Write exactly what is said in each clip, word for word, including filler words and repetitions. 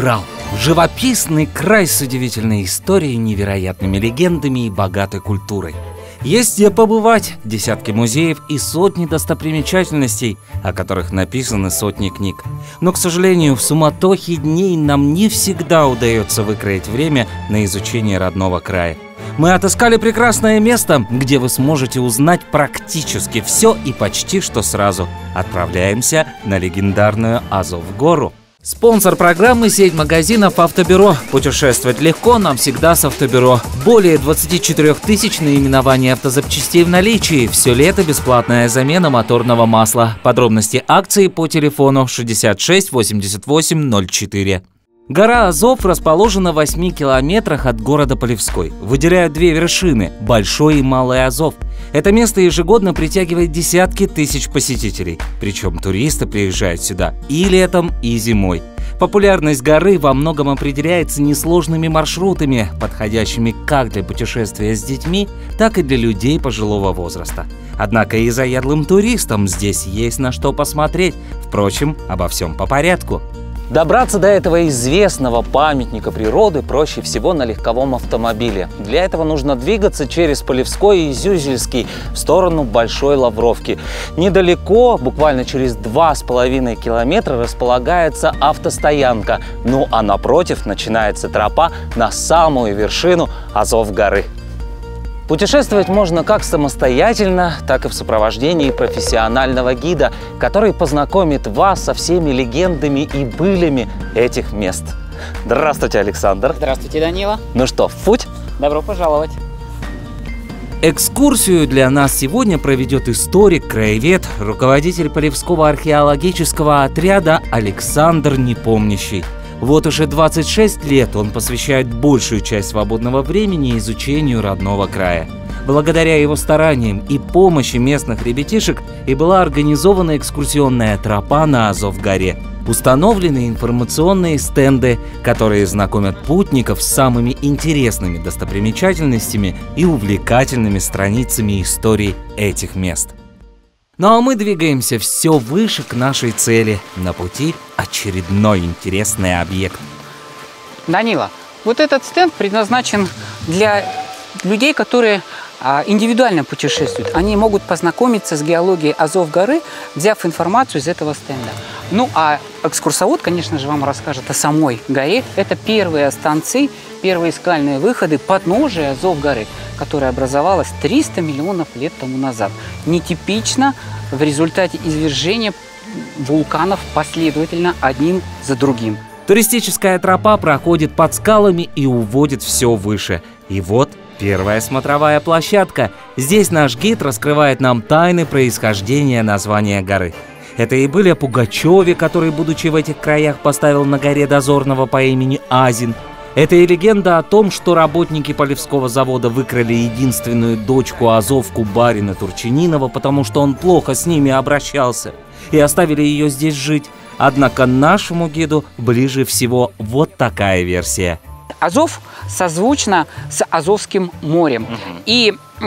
Урал. Живописный край с удивительной историей, невероятными легендами и богатой культурой. Есть где побывать, десятки музеев и сотни достопримечательностей, о которых написаны сотни книг. Но, к сожалению, в суматохе дней нам не всегда удается выкроить время на изучение родного края. Мы отыскали прекрасное место, где вы сможете узнать практически все и почти что сразу. Отправляемся на легендарную Азов-гору. Спонсор программы — сеть магазинов «Автобюро». Путешествовать легко, нам всегда с «Автобюро». Более двадцати четырёх тысяч наименований автозапчастей в наличии. Все лето бесплатная замена моторного масла. Подробности акции по телефону шестьдесят шесть восемьдесят восемь ноль четыре. Гора Азов расположена в восьми километрах от города Полевской. Выделяют две вершины – Большой и Малый Азов. Это место ежегодно притягивает десятки тысяч посетителей. Причем туристы приезжают сюда и летом, и зимой. Популярность горы во многом определяется несложными маршрутами, подходящими как для путешествия с детьми, так и для людей пожилого возраста. Однако и заядлым туристам здесь есть на что посмотреть. Впрочем, обо всем по порядку. Добраться до этого известного памятника природы проще всего на легковом автомобиле. Для этого нужно двигаться через Полевской и Зюзельский в сторону Большой Лавровки. Недалеко, буквально через два с половиной километра, располагается автостоянка. Ну а напротив начинается тропа на самую вершину Азов-горы. Путешествовать можно как самостоятельно, так и в сопровождении профессионального гида, который познакомит вас со всеми легендами и былями этих мест. Здравствуйте, Александр. Здравствуйте, Данила. Ну что, в путь? Добро пожаловать. Экскурсию для нас сегодня проведет историк, краевед, руководитель Полевского археологического отряда Александр Непомнящий. Вот уже двадцать шесть лет он посвящает большую часть свободного времени изучению родного края. Благодаря его стараниям и помощи местных ребятишек и была организована экскурсионная тропа на Азов-горе. Установлены информационные стенды, которые знакомят путников с самыми интересными достопримечательностями и увлекательными страницами истории этих мест. Ну а мы двигаемся все выше к нашей цели. На пути очередной интересный объект. Данила, вот этот стенд предназначен для людей, которые а, индивидуально путешествуют. Они могут познакомиться с геологией Азов-горы, взяв информацию из этого стенда. Ну а экскурсовод, конечно же, вам расскажет о самой горе. Это первые станции, первые скальные выходы подножия Азов-горы, которая образовалась триста миллионов лет тому назад. Нетипично в результате извержения вулканов последовательно одним за другим. Туристическая тропа проходит под скалами и уводит все выше. И вот первая смотровая площадка. Здесь наш гид раскрывает нам тайны происхождения названия горы. Это и были о Пугачеве, который, будучи в этих краях, поставил на горе дозорного по имени Азин. Это и легенда о том, что работники Полевского завода выкрали единственную дочку Азовку барина Турчининова, потому что он плохо с ними обращался, и оставили ее здесь жить. Однако нашему гиду ближе всего вот такая версия. Азов созвучно с Азовским морем. И э,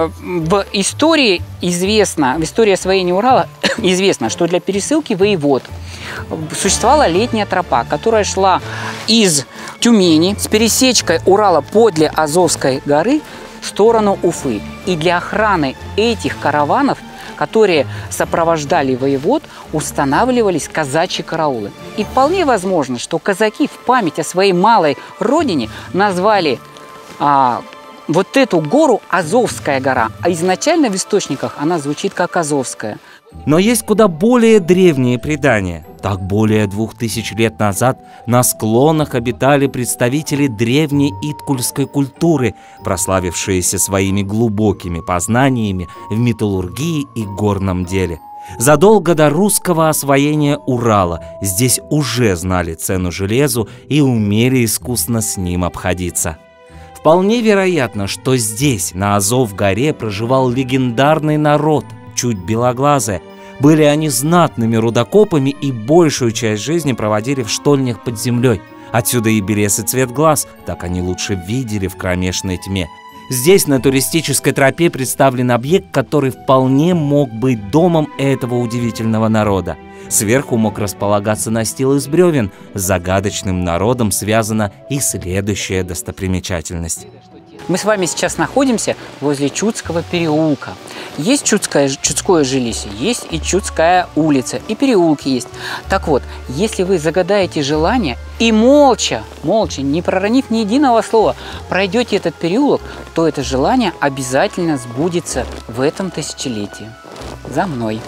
в истории известно, в истории освоения Урала известно, что для пересылки воевод существовала летняя тропа, которая шла из Тюмени с пересечкой Урала подле Азовской горы в сторону Уфы. И для охраны этих караванов, которые сопровождали воевод, устанавливались казачьи караулы. И вполне возможно, что казаки в память о своей малой родине назвали а, вот эту гору Азовская гора. А изначально в источниках она звучит как Азовская. Но есть куда более древние предания. Так, более двух тысяч лет назад на склонах обитали представители древней иткульской культуры, прославившиеся своими глубокими познаниями в металлургии и горном деле. Задолго до русского освоения Урала здесь уже знали цену железу и умели искусно с ним обходиться. Вполне вероятно, что здесь, на Азов-горе, проживал легендарный народ, чуть белоглазые. Были они знатными рудокопами и большую часть жизни проводили в штольнях под землей. Отсюда и белесый цвет глаз, так они лучше видели в кромешной тьме. Здесь на туристической тропе представлен объект, который вполне мог быть домом этого удивительного народа. Сверху мог располагаться настил из бревен. С загадочным народом связана и следующая достопримечательность. Мы с вами сейчас находимся возле Чудского переулка. Есть Чудское, Чудское жилище, есть и Чудская улица, и переулки есть. Так вот, если вы загадаете желание и молча, молча, не проронив ни единого слова, пройдете этот переулок, то это желание обязательно сбудется в этом тысячелетии. За мной.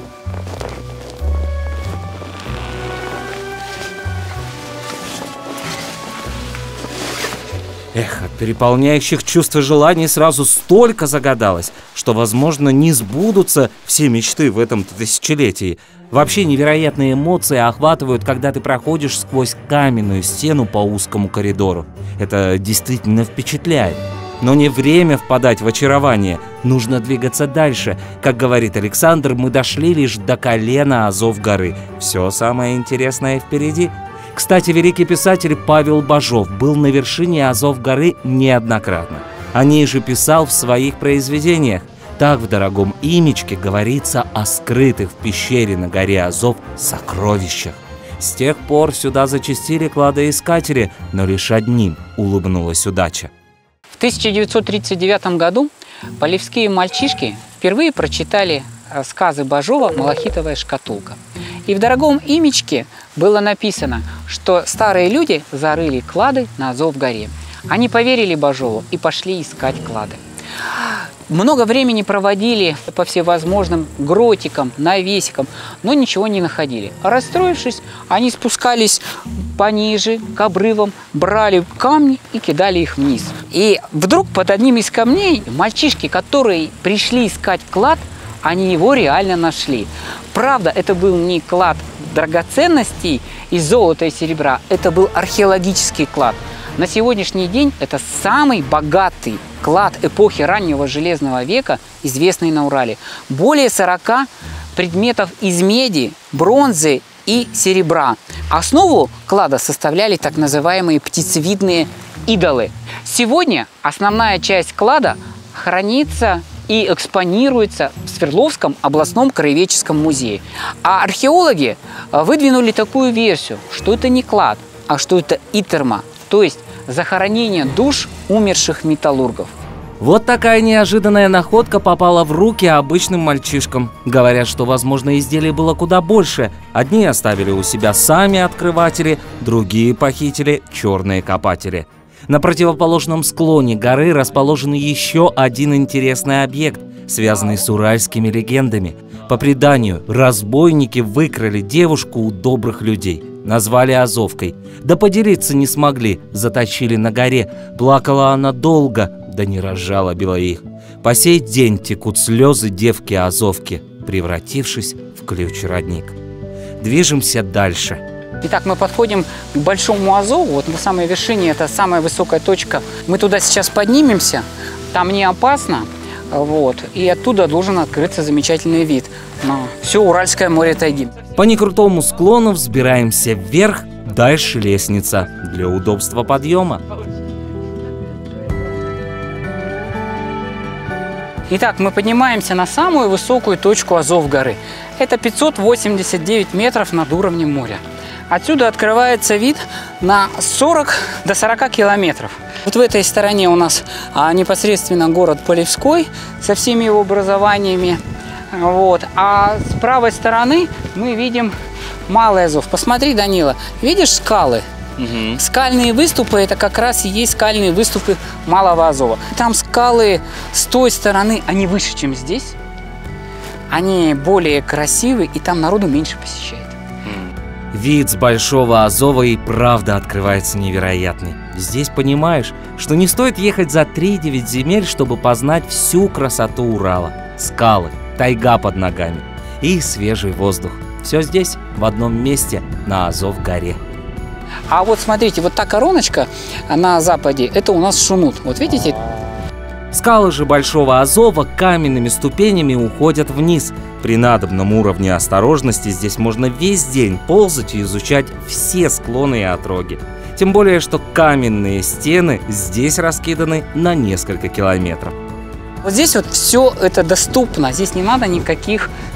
Эх, от переполняющих чувств и желаний сразу столько загадалось, что, возможно, не сбудутся все мечты в этом тысячелетии. Вообще невероятные эмоции охватывают, когда ты проходишь сквозь каменную стену по узкому коридору. Это действительно впечатляет. Но не время впадать в очарование, нужно двигаться дальше. Как говорит Александр, мы дошли лишь до колена азов горы. Все самое интересное впереди. Кстати, великий писатель Павел Бажов был на вершине азов горы неоднократно. О ней же писал в своих произведениях. Так в «Дорогом имечке» говорится о скрытых в пещере на горе Азов сокровищах. С тех пор сюда зачастили кладоискатели, но лишь одним улыбнулась удача. В тысяча девятьсот тридцать девятом году полевские мальчишки впервые прочитали сказы Бажова «Малахитовая шкатулка». И в «Дорогом имечке» было написано, что старые люди зарыли клады на Азов-горе. Они поверили Бажову и пошли искать клады. Много времени проводили по всевозможным гротикам, навесикам, но ничего не находили. Расстроившись, они спускались пониже, к обрывам, брали камни и кидали их вниз. И вдруг под одним из камней мальчишки, которые пришли искать клад, они его реально нашли. Правда, это был не клад драгоценностей из золота и серебра, это был археологический клад. На сегодняшний день это самый богатый клад эпохи раннего Железного века, известный на Урале. Более сорока предметов из меди, бронзы и серебра. Основу клада составляли так называемые птицевидные идолы. Сегодня основная часть клада хранится и экспонируется в Свердловском областном краеведческом музее. А археологи выдвинули такую версию, что это не клад, а что это итерма, то есть захоронение душ умерших металлургов. Вот такая неожиданная находка попала в руки обычным мальчишкам. Говорят, что, возможно, изделий было куда больше. Одни оставили у себя сами открыватели, другие похитили черные копатели. На противоположном склоне горы расположен еще один интересный объект, связанный с уральскими легендами. По преданию, разбойники выкрали девушку у добрых людей, назвали Азовкой. Да поделиться не смогли, заточили на горе. Плакала она долго, да не разжалобила их. По сей день текут слезы девки Азовки, превратившись в ключ-родник. Движемся дальше. Итак, мы подходим к Большому Азову. Вот на самой вершине, это самая высокая точка. Мы туда сейчас поднимемся, там не опасно. Вот, и оттуда должен открыться замечательный вид на все Уральское море тайги. По некрутому склону взбираемся вверх, дальше лестница для удобства подъема. Итак, мы поднимаемся на самую высокую точку Азов-горы. Это пятьсот восемьдесят девять метров над уровнем моря. Отсюда открывается вид на сорок до сорока километров. Вот в этой стороне у нас а, непосредственно город Полевской со всеми его образованиями. Вот. А с правой стороны мы видим Малый Азов. Посмотри, Данила, видишь скалы? Угу. Скальные выступы – это как раз и есть скальные выступы Малого Азова. Там скалы с той стороны, они выше, чем здесь. Они более красивые, и там народу меньше посещает. Вид с Большого Азова и правда открывается невероятный. Здесь понимаешь, что не стоит ехать за три-девять земель, чтобы познать всю красоту Урала. Скалы, тайга под ногами и свежий воздух. Все здесь, в одном месте, на Азов-горе. А вот смотрите, вот та короночка на западе, это у нас Шумут. Вот видите? Скалы же Большого Азова каменными ступенями уходят вниз. При надобном уровне осторожности здесь можно весь день ползать и изучать все склоны и отроги. Тем более, что каменные стены здесь раскиданы на несколько километров. Вот здесь вот все это доступно, здесь не надо никаких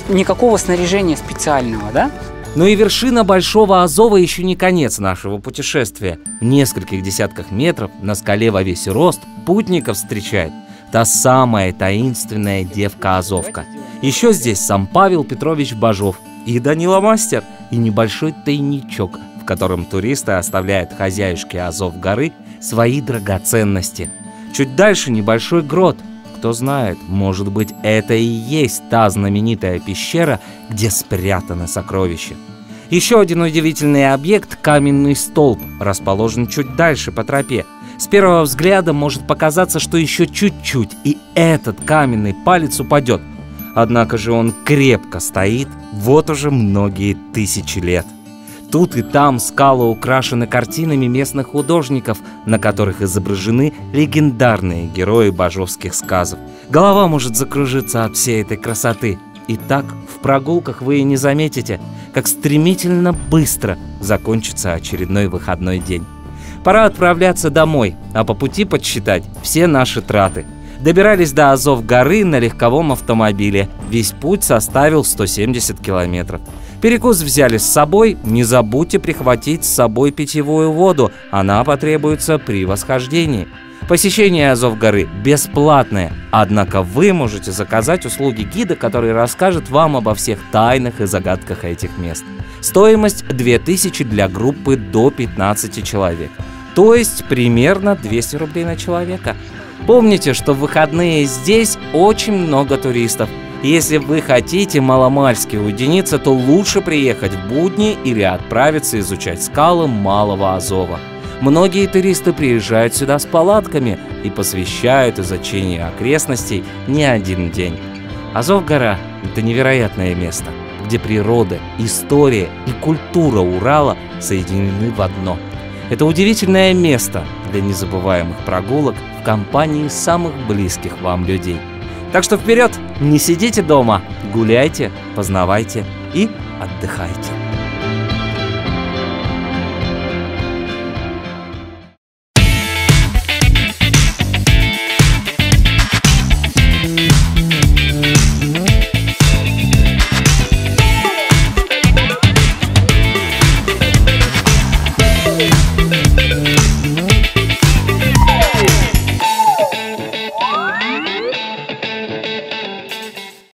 никакого снаряжения специального, да? Но и вершина Большого Азова еще не конец нашего путешествия. В нескольких десятках метров на скале во весь рост путников встречает та самая таинственная девка-азовка. Еще здесь сам Павел Петрович Бажов и Данила Мастер, и небольшой тайничок, в котором туристы оставляют хозяюшке Азов-горы свои драгоценности. Чуть дальше небольшой грот. Кто знает, может быть, это и есть та знаменитая пещера, где спрятаны сокровища. Еще один удивительный объект – каменный столб, расположен чуть дальше по тропе. С первого взгляда может показаться, что еще чуть-чуть, и этот каменный палец упадет. Однако же он крепко стоит вот уже многие тысячи лет. Тут и там скалы украшены картинами местных художников, на которых изображены легендарные герои бажовских сказов. Голова может закружиться от всей этой красоты. И так в прогулках вы и не заметите, как стремительно быстро закончится очередной выходной день. Пора отправляться домой, а по пути подсчитать все наши траты. Добирались до Азов-горы на легковом автомобиле. Весь путь составил сто семьдесят километров. Перекус взяли с собой. Не забудьте прихватить с собой питьевую воду. Она потребуется при восхождении. Посещение Азов-горы бесплатное. Однако вы можете заказать услуги гида, который расскажет вам обо всех тайнах и загадках этих мест. Стоимость две тысячи для группы до пятнадцати человек. То есть примерно двести рублей на человека. Помните, что в выходные здесь очень много туристов. Если вы хотите маломальски уединиться, то лучше приехать в будни или отправиться изучать скалы Малого Азова. Многие туристы приезжают сюда с палатками и посвящают изучению окрестностей не один день. Азов-гора – это невероятное место, где природа, история и культура Урала соединены в одно. Это удивительное место для незабываемых прогулок в компании самых близких вам людей. Так что вперед, не сидите дома, гуляйте, познавайте и отдыхайте.